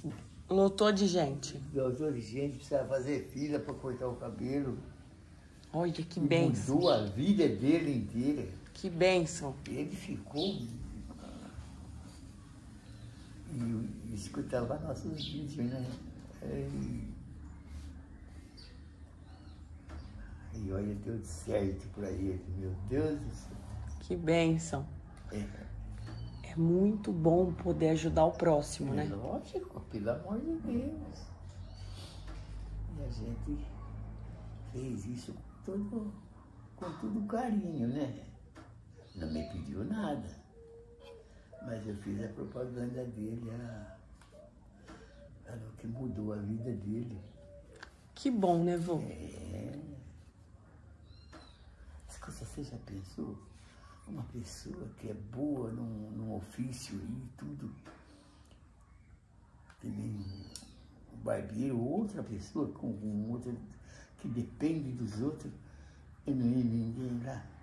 Lotou de gente. Lotou de gente, precisava fazer fila para cortar o cabelo. Olha que bênção. Mudou a vida dele inteira. Que bênção. Ele ficou... E escutava nossos vídeos, né? E olha, deu certo para ele, meu Deus do céu. Que bênção. É muito bom poder ajudar o próximo, né? Lógico, pelo amor de Deus. E a gente fez isso com todo carinho, né? Não me pediu nada. Mas eu fiz a propaganda dele, falou que mudou a vida dele. Que bom, né, vô? Você já pensou? Uma pessoa que é boa num ofício e tudo. Também um barbeiro, outra pessoa com outra que depende dos outros, e não é ninguém lá.